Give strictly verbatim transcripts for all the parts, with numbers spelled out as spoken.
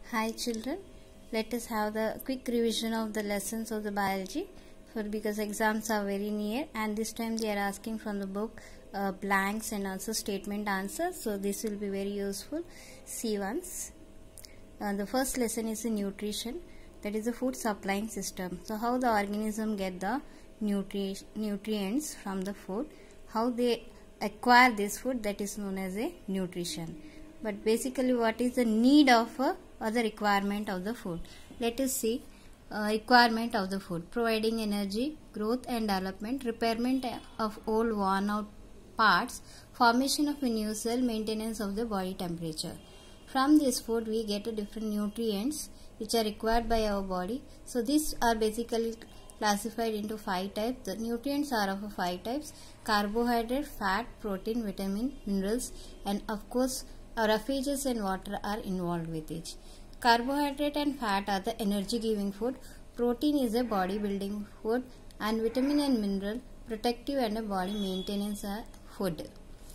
Hi children, let us have the quick revision of the lessons of the biology for because exams are very near and this time they are asking from the book uh, blanks and also statement answers. So this will be very useful. See once. Uh, the first lesson is the nutrition, that is the food supplying system. So how the organism get the nutri nutrients from the food, how they acquire this food, that is known as a nutrition. But basically what is the need of uh, or the requirement of the food? Let us see. Uh, requirement of the food: providing energy, growth and development, repairment of old worn out parts, formation of a new cell, maintenance of the body temperature. From this food we get a different nutrients which are required by our body. So these are basically classified into five types. The nutrients are of five types: carbohydrate, fat, protein, vitamin, minerals, and of course roughages and water are involved with it. Carbohydrate and fat are the energy giving food, protein is a body building food, and vitamin and mineral protective and a body maintenance are food.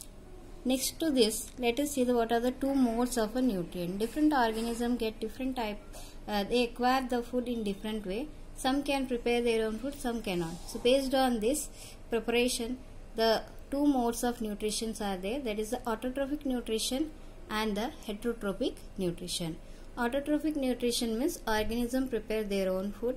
Next to this, let us see the, what are the two modes of a nutrient. Different organisms get different type, uh, they acquire the food in different way. Some can prepare their own food, some cannot. So based on this preparation, the two modes of nutrition are there, that is the autotrophic nutrition and the heterotrophic nutrition. Autotrophic nutrition means organism prepare their own food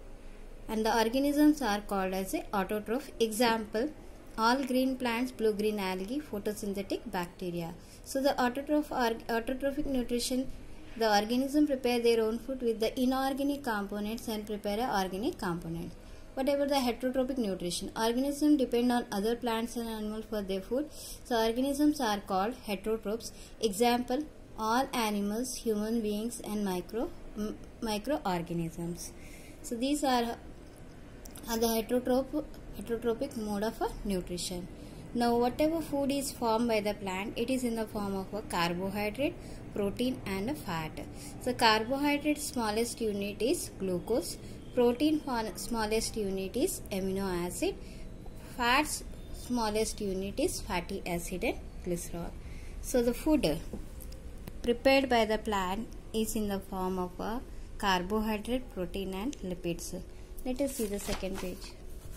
and the organisms are called as a autotroph. Example, all green plants, blue green algae, photosynthetic bacteria. So the autotroph autotrophic nutrition, the organism prepare their own food with the inorganic components and prepare a organic component. What about the heterotrophic nutrition? Organisms depend on other plants and animals for their food. So organisms are called heterotrophs. Example, all animals, human beings and micro microorganisms. So these are, are the heterotroph, heterotrophic mode of a nutrition. Now whatever food is formed by the plant, it is in the form of a carbohydrate, protein and a fat. So carbohydrate smallest unit is glucose. Protein smallest unit is amino acid, fats smallest unit is fatty acid and glycerol. So the food prepared by the plant is in the form of a carbohydrate, protein and lipids. Let us see the second page.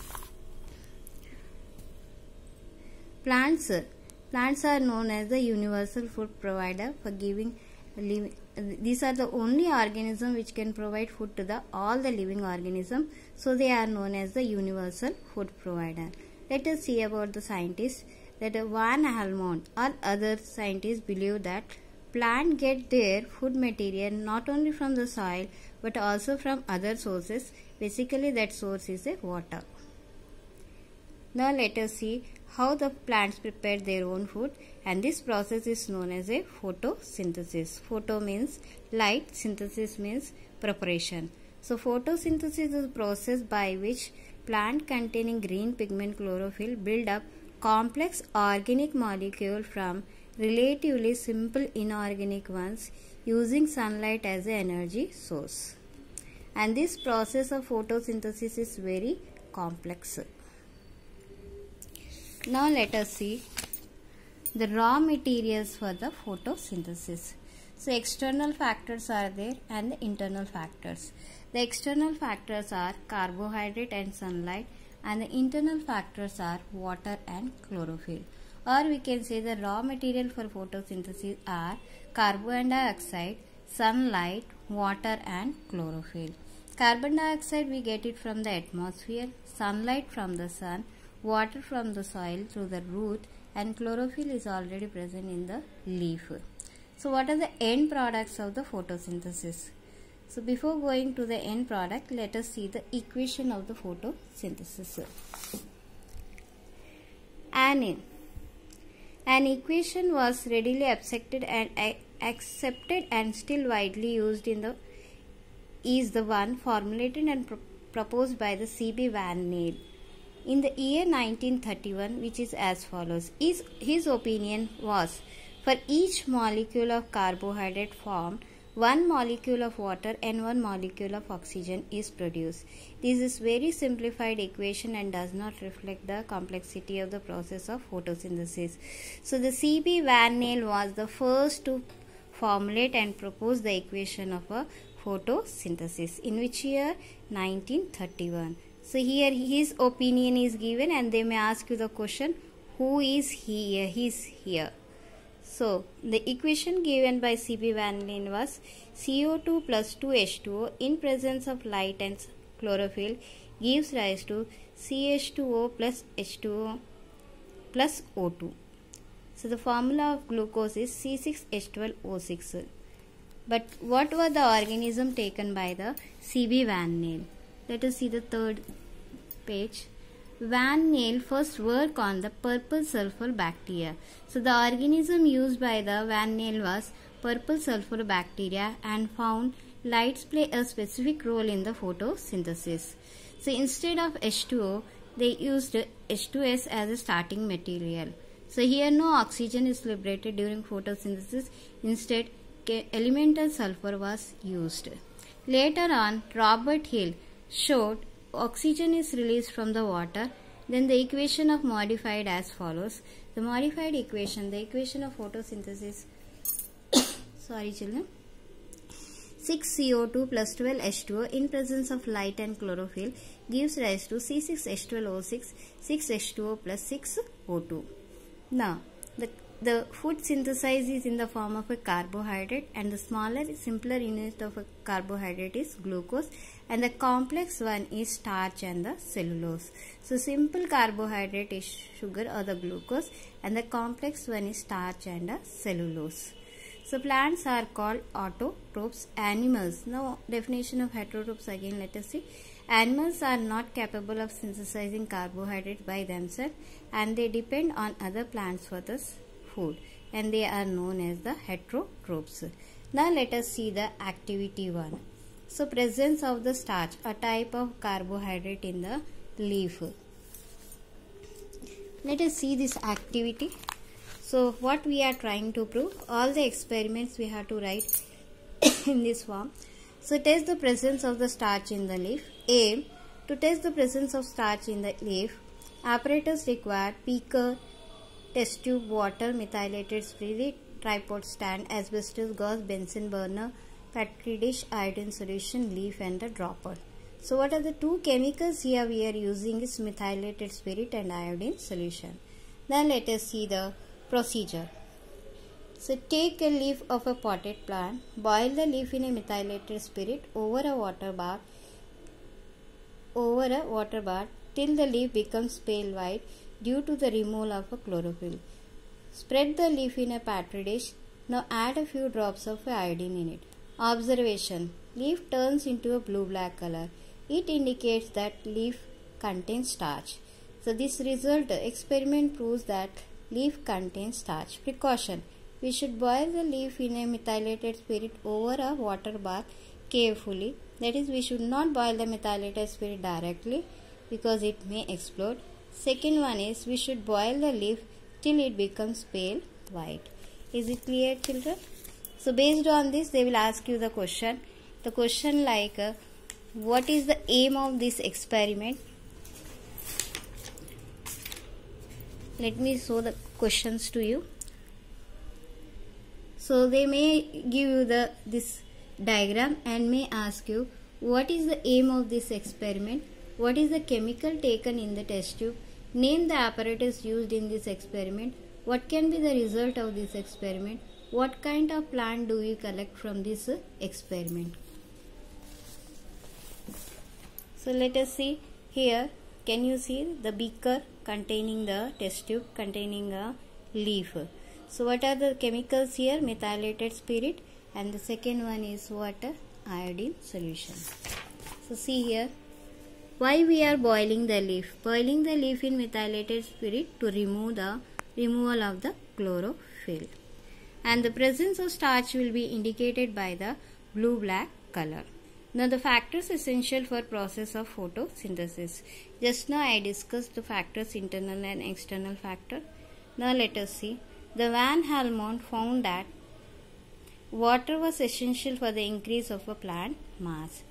Plants. Plants are known as the universal food provider for giving living. These are the only organism which can provide food to the all the living organism, so they are known as the universal food provider. Let us see about the scientists. That Van Helmont or other scientists believe that plant get their food material not only from the soil but also from other sources. Basically that source is a water. Now let us see how the plants prepare their own food, and this process is known as a photosynthesis. Photo means light, synthesis means preparation. So photosynthesis is the process by which plant containing green pigment chlorophyll build up complex organic molecule from relatively simple inorganic ones using sunlight as an energy source. And this process of photosynthesis is very complex. Now let us see the raw materials for the photosynthesis. So external factors are there and the internal factors. The external factors are carbohydrate and sunlight, and the internal factors are water and chlorophyll. Or we can say the raw material for photosynthesis are carbon dioxide, sunlight, water and chlorophyll. Carbon dioxide we get it from the atmosphere, sunlight from the sun, water from the soil through the root, and chlorophyll is already present in the leaf. So what are the end products of the photosynthesis? So before going to the end product, let us see the equation of the photosynthesis. An, an equation was readily accepted and accepted and still widely used in the is the one formulated and pro proposed by the C B Van Neel in the year nineteen thirty-one, which is as follows. His, his opinion was, for each molecule of carbohydrate formed, one molecule of water and one molecule of oxygen is produced. This is very simplified equation and does not reflect the complexity of the process of photosynthesis. So the C B Van Neel was the first to formulate and propose the equation of a photosynthesis. In which year? nineteen thirty-one. So here his opinion is given and they may ask you the question, who is he here? He is here. So the equation given by C B Van Leeuwen was C O two plus two H two O in presence of light and chlorophyll gives rise to C H two O plus H two O plus O two. So the formula of glucose is C six H twelve O six. But what were the organism taken by the C B Van Leeuwen? Let us see the third page. Van Leeuwen first worked on the purple sulfur bacteria. So the organism used by the Van Leeuwen was purple sulfur bacteria and found lights play a specific role in the photosynthesis. So instead of H two O, they used H two S as a starting material. So here no oxygen is liberated during photosynthesis. Instead, elemental sulfur was used. Later on, Robert Hill showed oxygen is released from the water. Then the equation of modified as follows. The modified equation, the equation of photosynthesis, sorry children, six C O two plus twelve H two O in presence of light and chlorophyll gives rise to C six H twelve O six, six H two O plus six O two. Now, the The food synthesized is in the form of a carbohydrate, and the smaller, simpler unit of a carbohydrate is glucose, and the complex one is starch and the cellulose. So simple carbohydrate is sugar or the glucose, and the complex one is starch and the cellulose. So plants are called autotrophs. Animals. Now definition of heterotrophs again let us see. Animals are not capable of synthesizing carbohydrate by themselves, and they depend on other plants for this food, and they are known as the heterotrophs. Now let us see the activity one. So presence of the starch, a type of carbohydrate in the leaf. Let us see this activity. So what we are trying to prove, all the experiments we have to write in this form. So test the presence of the starch in the leaf. Aim to test the presence of starch in the leaf. Apparatus required: beaker, test tube, water, methylated spirit, tripod stand, asbestos gauze, Bunsen burner, petri dish, iodine solution, leaf and the dropper. So what are the two chemicals here we are using is methylated spirit and iodine solution. Now let us see the procedure. So take a leaf of a potted plant, boil the leaf in a methylated spirit over a water bath, over a water bath till the leaf becomes pale white due to the removal of a chlorophyll. Spread the leaf in a petri dish. Now add a few drops of iodine in it. Observation: leaf turns into a blue-black color. It indicates that leaf contains starch. So this result, the experiment proves that leaf contains starch. Precaution: we should boil the leaf in a methylated spirit over a water bath carefully. That is, we should not boil the methylated spirit directly because it may explode. Second one is, we should boil the leaf till it becomes pale white. Is it clear, children? So based on this, they will ask you the question. The question like, uh, what is the aim of this experiment? Let me show the questions to you. So they may give you the this diagram and may ask you, what is the aim of this experiment? What is the chemical taken in the test tube? Name the apparatus used in this experiment. What can be the result of this experiment? What kind of plant do you collect from this uh, experiment? So let us see here. Can you see the beaker containing the test tube containing a leaf? So what are the chemicals here? Methylated spirit, and the second one is water, iodine solution. So see here. Why we are boiling the leaf? Boiling the leaf in methylated spirit to remove the removal of the chlorophyll. And the presence of starch will be indicated by the blue-black color. Now the factors essential for process of photosynthesis. Just now I discussed the factors, internal and external factor. Now let us see. The Van Helmont found that water was essential for the increase of a plant mass.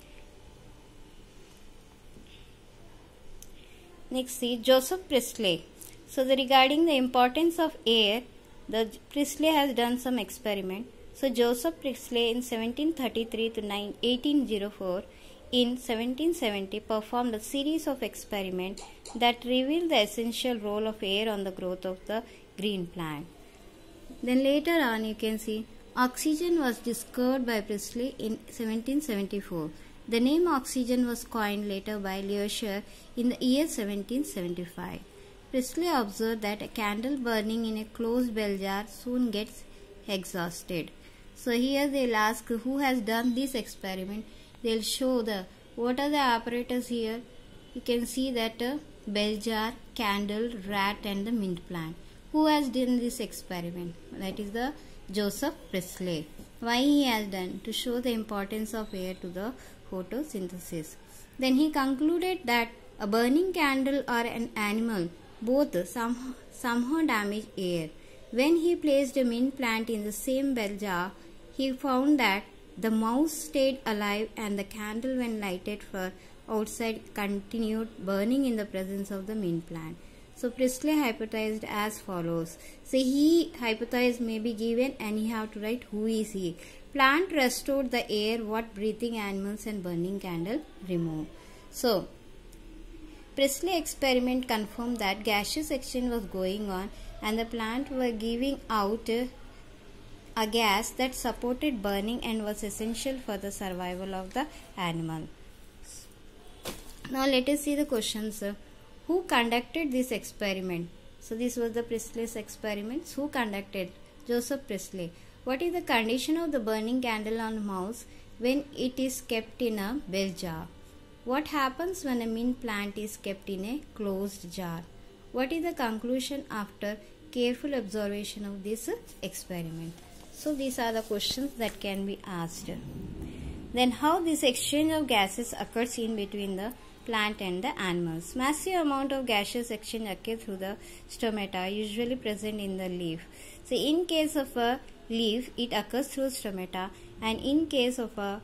Next see Joseph Priestley. So the regarding the importance of air, the Priestley has done some experiment. So Joseph Priestley in seventeen thirty-three to eighteen oh four in seventeen seventy performed a series of experiments that revealed the essential role of air on the growth of the green plant. Then later on you can see oxygen was discovered by Priestley in seventeen seventy-four. The name oxygen was coined later by Leusser in the year seventeen seventy-five. Priestley observed that a candle burning in a closed bell jar soon gets exhausted. So here they'll ask who has done this experiment. They'll show the what are the apparatus here. You can see that a bell jar, candle, rat and the mint plant. Who has done this experiment? That is the Joseph Priestley. Why he has done? To show the importance of air to the photosynthesis. Then he concluded that a burning candle or an animal both some, somehow damage air. When he placed a mint plant in the same bell jar, he found that the mouse stayed alive and the candle when lighted for outside continued burning in the presence of the mint plant. So Priestley hypothesized as follows. So he hypothesized may be given and he have to write who is he. Plant restored the air what breathing animals and burning candle remove. So Priestley experiment confirmed that gaseous exchange was going on and the plant were giving out a gas that supported burning and was essential for the survival of the animal. Now let us see the questions. Who conducted this experiment? So this was the Priestley's experiments. Who conducted? Joseph Priestley. What is the condition of the burning candle on mouse when it is kept in a bell jar? What happens when a mint plant is kept in a closed jar? What is the conclusion after careful observation of this experiment? So these are the questions that can be asked. Then how this exchange of gases occurs in between the plant and the animals. Massive amount of gaseous exchange occurs through the stomata usually present in the leaf. So in case of a leaf it occurs through stomata and in case of a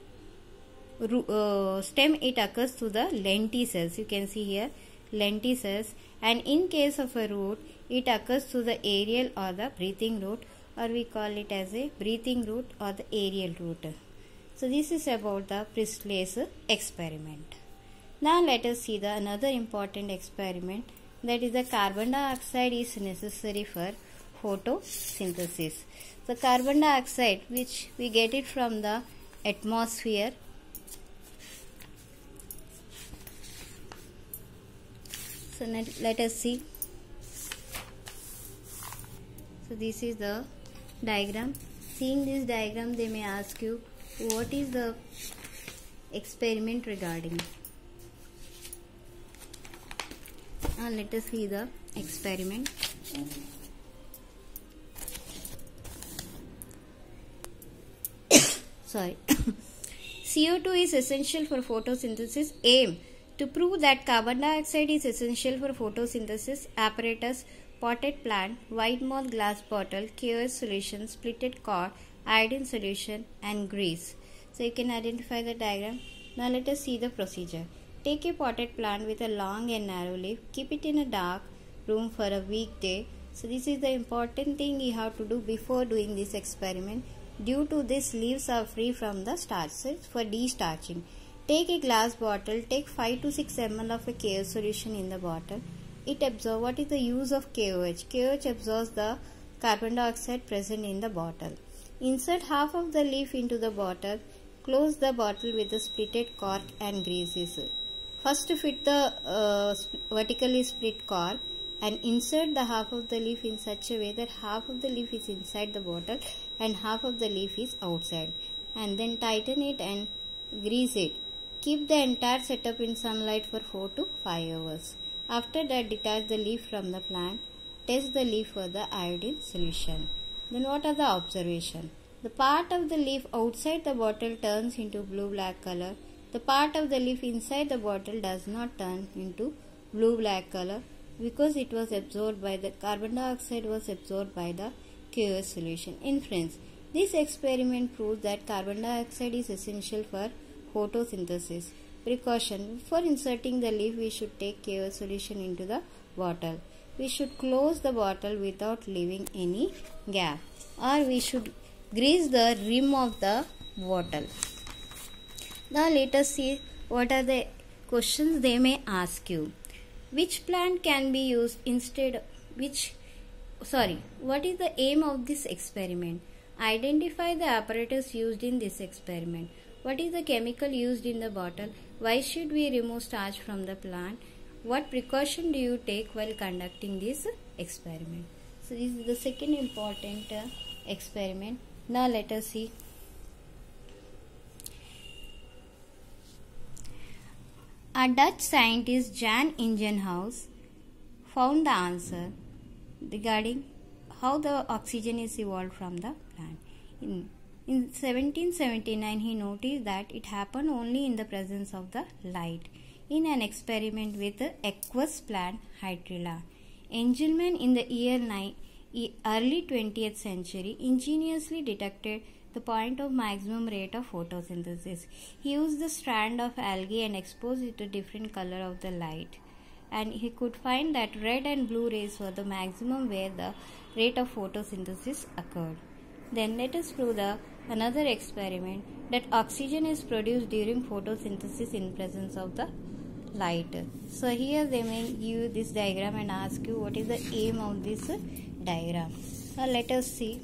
uh, stem it occurs through the lenticels. You can see here lenticels, and in case of a root it occurs through the aerial or the breathing root, or we call it as a breathing root or the aerial root. So this is about the Priestley's experiment. Now let us see the another important experiment, that is the carbon dioxide is necessary for photosynthesis. So carbon dioxide, which we get it from the atmosphere. So let, let us see. So this is the diagram. Seeing this diagram they may ask you what is the experiment regarding. Now let us see the experiment. Sorry. C O two is essential for photosynthesis. Aim to prove that carbon dioxide is essential for photosynthesis. Apparatus: potted plant, white moth glass bottle, K O H solution, splitted cord, iodine solution and grease. So you can identify the diagram. Now let us see the procedure. Take a potted plant with a long and narrow leaf. Keep it in a dark room for a weekday. So this is the important thing you have to do before doing this experiment. Due to this, leaves are free from the starches for destarching. Take a glass bottle. Take five to six milliliters of a K O H solution in the bottle. It absorbs. What is the use of K O H? K O H absorbs the carbon dioxide present in the bottle. Insert half of the leaf into the bottle. Close the bottle with a splitted cork and grease. First fit the uh, vertically split cork and insert the half of the leaf in such a way that half of the leaf is inside the bottle and half of the leaf is outside, and then tighten it and grease it. Keep the entire setup in sunlight for four to five hours. After that, detach the leaf from the plant. Test the leaf for the iodine solution. Then what are the observations? The part of the leaf outside the bottle turns into blue-black color. The part of the leaf inside the bottle does not turn into blue-black color because it was absorbed by the carbon dioxide was absorbed by the K O H solution. Inference: this experiment proves that carbon dioxide is essential for photosynthesis. Precaution: before inserting the leaf, we should take K O H solution into the bottle. We should close the bottle without leaving any gap, or we should grease the rim of the bottle. Now let us see what are the questions they may ask you. Which plant can be used instead of which sorry what is the aim of this experiment? Identify the apparatus used in this experiment. What is the chemical used in the bottle? Why should we remove starch from the plant? What precaution do you take while conducting this experiment? So this is the second important uh, experiment. Now let us see. A Dutch scientist, Jan Ingenhousz, found the answer regarding how the oxygen is evolved from the plant. In, in seventeen seventy-nine, he noticed that it happened only in the presence of the light in an experiment with the aqueous plant Hydrilla. Engelmann in the year nine, early twentieth century ingeniously detected the point of maximum rate of photosynthesis. He used the strand of algae and exposed it to different color of the light, and he could find that red and blue rays were the maximum where the rate of photosynthesis occurred. Then let us prove the another experiment that oxygen is produced during photosynthesis in presence of the light. So here they may give you this diagram and ask you what is the aim of this diagram. Now let us see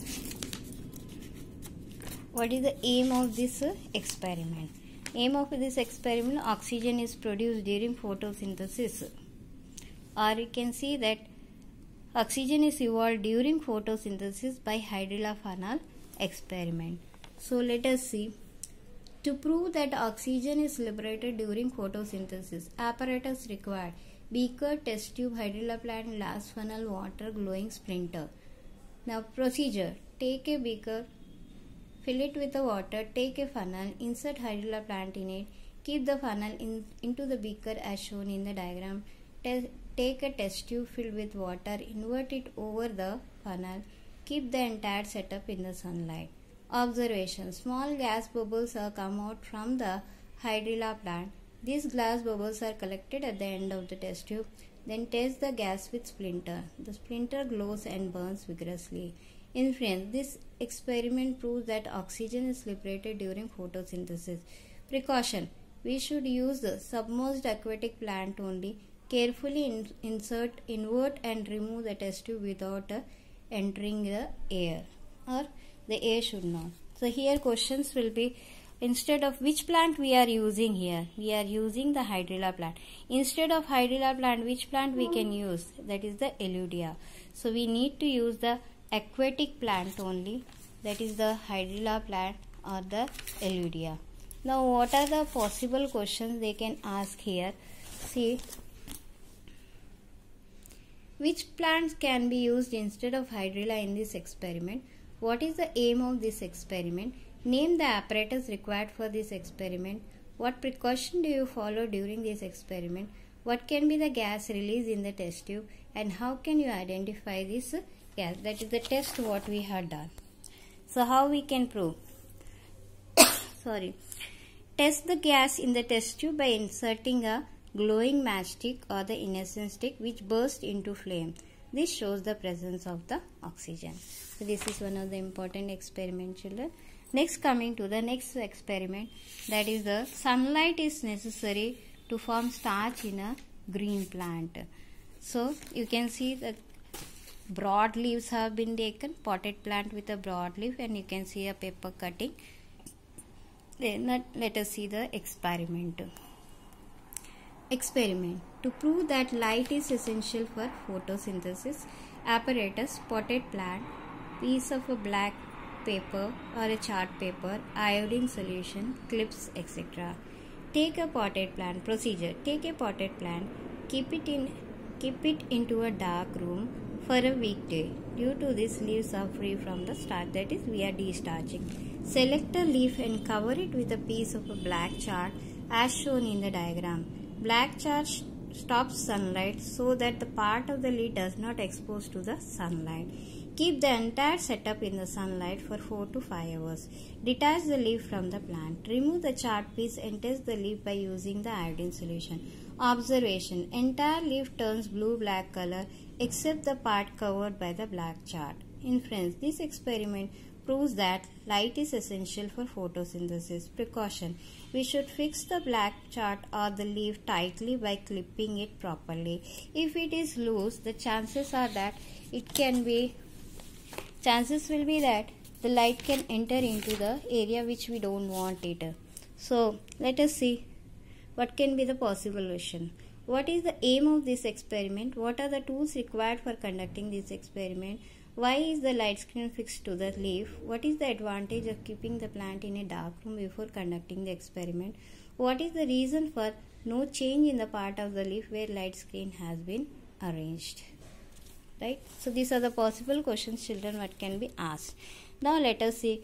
what is the aim of this experiment. Aim of this experiment, oxygen is produced during photosynthesis, or you can see that oxygen is evolved during photosynthesis by Hydrilla funnel experiment. So let us see. To prove that oxygen is liberated during photosynthesis, apparatus required: beaker, test tube, Hydrilla plant, glass funnel, water, glowing splinter. Now procedure: take a beaker, fill it with the water, take a funnel, insert Hydrilla plant in it, keep the funnel in, into the beaker as shown in the diagram. Te take a test tube filled with water, invert it over the funnel, keep the entire setup in the sunlight. Observation: small gas bubbles are come out from the Hydrilla plant. These glass bubbles are collected at the end of the test tube. Then test the gas with splinter. The splinter glows and burns vigorously. Inference: this experiment proves that oxygen is liberated during photosynthesis. Precaution: we should use the submerged aquatic plant only. Carefully in insert, invert and remove the test tube without uh, entering the air, or the air should not. So here questions will be, instead of which plant we are using here, we are using the Hydrilla plant. Instead of Hydrilla plant, which plant we can use? That is the Eleudia. So we need to use the aquatic plant only, that is the Hydrilla plant or the Eleudia. Now what are the possible questions they can ask here? See, which plants can be used instead of Hydrilla in this experiment? What is the aim of this experiment? Name the apparatus required for this experiment. What precaution do you follow during this experiment? What can be the gas released in the test tube? And how can you identify this gas? That is the test what we have done. So how we can prove? Sorry. Test the gas in the test tube by inserting a glowing matchstick or the innocent stick which bursts into flame. This shows the presence of the oxygen. So this is one of the important experiment, children. Next, coming to the next experiment, that is the sunlight is necessary to form starch in a green plant. So you can see that broad leaves have been taken, potted plant with a broad leaf, and you can see a paper cutting. Then let us see the experiment. Experiment. To prove that light is essential for photosynthesis, apparatus, potted plant, piece of a black paper or a chart paper, iodine solution, clips, et cetera. Take a potted plant. Procedure: take a potted plant, keep it in, keep it into a dark room for a weekday. Due to this, leaves are free from the starch. That is, we are destarching. Select a leaf and cover it with a piece of a black chart as shown in the diagram. Black chart stops sunlight so that the part of the leaf does not expose to the sunlight. Keep the entire setup in the sunlight for four to five hours. Detach the leaf from the plant. Remove the chart piece and test the leaf by using the iodine solution. Observation: entire leaf turns blue-black color except the part covered by the black chart. Inference: this experiment proves that light is essential for photosynthesis. Precaution: we should fix the black chart or the leaf tightly by clipping it properly. If it is loose, the chances are that it can be chances will be that the light can enter into the area which we don't want it. So let us see what can be the possible solution. What is the aim of this experiment? What are the tools required for conducting this experiment? Why is the light screen fixed to the leaf? What is the advantage of keeping the plant in a dark room before conducting the experiment? What is the reason for no change in the part of the leaf where light screen has been arranged? Right? So these are the possible questions, children, what can be asked. Now let us see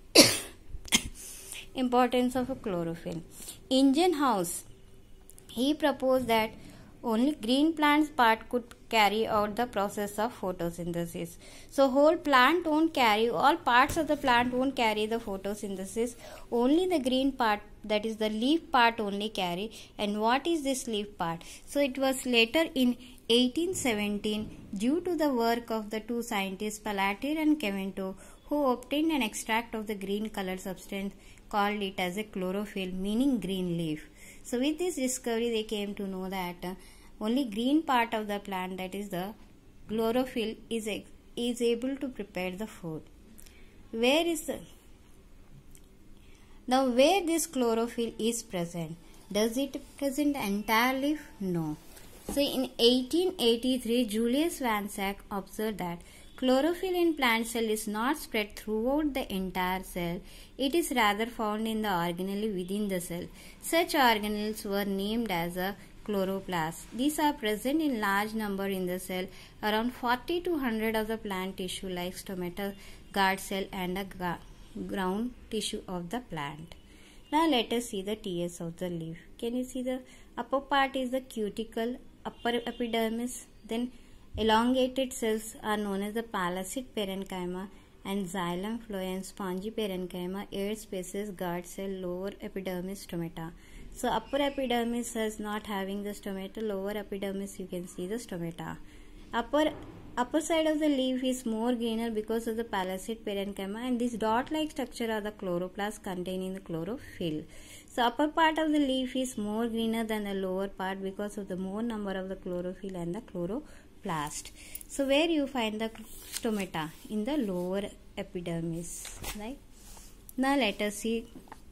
importance of a chlorophyll. Engine House, he proposed that only green plants part could carry out the process of photosynthesis. So whole plant won't carry, all parts of the plant won't carry the photosynthesis. Only the green part, that is the leaf part, only carry. And what is this leaf part? So it was later in eighteen seventeen, due to the work of the two scientists Palatir and Kevento, who obtained an extract of the green colored substance, called it as a chlorophyll, meaning green leaf. So with this discovery, they came to know that uh, only green part of the plant, that is the chlorophyll, is, is able to prepare the food. Where is the now where this chlorophyll is present? Does it present the entire leaf? No. So in eighteen eighty-three, Julius Van Schack observed that chlorophyll in plant cell is not spread throughout the entire cell. It is rather found in the organelle within the cell. Such organelles were named as a chloroplasts. These are present in large number in the cell, around forty to one hundred of the plant tissue like stomata, guard cell and a ground tissue of the plant. Now let us see the T S of the leaf. Can you see the upper part is the cuticle, upper epidermis, then elongated cells are known as the palacid parenchyma and xylem, phloem, spongy parenchyma, air spaces, guard cell, lower epidermis, stomata. So upper epidermis is not having the stomata, lower epidermis you can see the stomata. Upper upper side of the leaf is more greener because of the palacid parenchyma, and this dot-like structure are the chloroplasts containing the chlorophyll. So upper part of the leaf is more greener than the lower part because of the more number of the chlorophyll and the chloroplast. So where you find the stomata? In the lower epidermis, right? Now let us see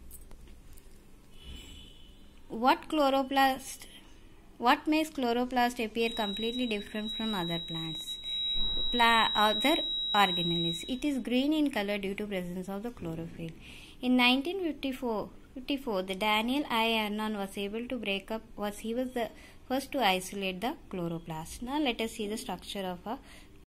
what chloroplast, what makes chloroplast appear completely different from other plants, Pla other organelles. It is green in color due to presence of the chlorophyll. In nineteen fifty-four, the Daniel I. Arnon was able to break up, was he was the first to isolate the chloroplast. Now let us see the structure of a